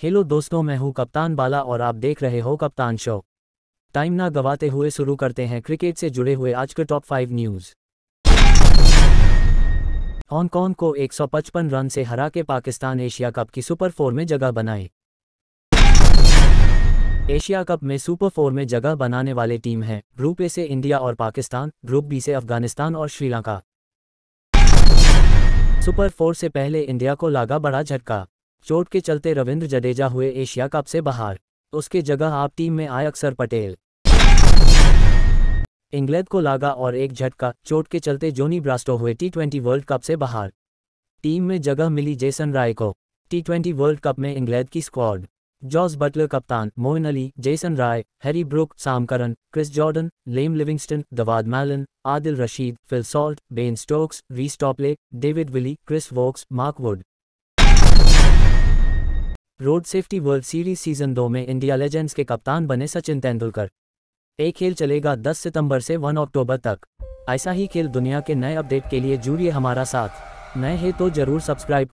Hello दोस्तों, मैं हूं कप्तान बाला और आप देख रहे हो कप्तान शो। टाइम ना गवाते हुए शुरू करते हैं क्रिकेट से जुड़े हुए आज के टॉप 5 न्यूज़। हांगकांग को 155 रन से हरा के पाकिस्तान एशिया कप की सुपर 4 में जगह बनाए। एशिया कप में सुपर 4 में जगह बनाने वाले टीम हैं ग्रुप ए से इंडिया और पाकिस्तान, ग्रुप बी से अफगानिस्तान और श्रीलंका। सुपर 4 से पहले इंडिया को लगा बड़ा झटका। चोट के चलते रविंद्र जडेजा हुए एशिया कप से बाहर, उसके जगह आप टीम में आए अक्षर पटेल। इंग्लैंड को लगा और एक झटका, चोट के चलते जोनी ब्रास्टो हुए टी20 वर्ल्ड कप से बाहर। टीम में जगह मिली जेसन राय को। टी20 वर्ल्ड कप में इंग्लैंड की स्क्वाड: जॉस बटलर कप्तान, Moeen Ali, Jason Roy, Harry Brook, Sam Curran, Chris Jordan, Liam Livingstone, Dawid Malan, Adil Rashid, Phil Salt, Ben Stokes, Reece Topley, David Willey, Chris Woakes, Mark Wood. Road safety world series season 2 में India legends के कप्तान बने सचिन तेंदुलकर। एक खेल चलेगा 10 सितंबर से 1 अक्टूबर तक। ऐसा ही खेल दुनिया के नए अपडेट के लिए जुड़िए हमारा साथ। नए हैं तो जरूर सब्सक्राइब